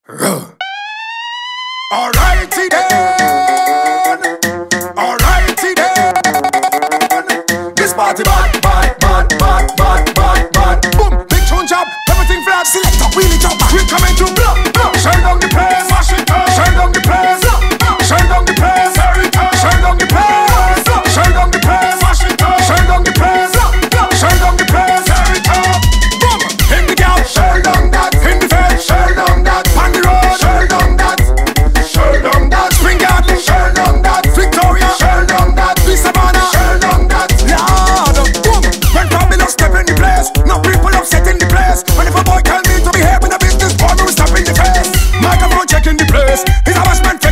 Alrighty then. Alrighty then. This party bad, bad, bad, bad, bad, bad, bad. Boom, big tune job, everything flat. Select up, wheelie drop back. We coming to blow, blow. Shine down the place, mash it up. Shine down the place, shine down the place. Shine down the place, shine down the place, mash it up. Shine down the place, shine down the place. Tear it up. Boom, in the gap, shine down that. In the face, shine down that. On the road, shine down that. Shine down that. Spring Garden, shine down that. Victoria, shine down that. Savannah, shine down that. Lord, boom, when fabulous step in the place, no people upset in the place. And if a boy tell me to behave in a business, boy, we stop in the face. Microphone check in the place. It's a bashment.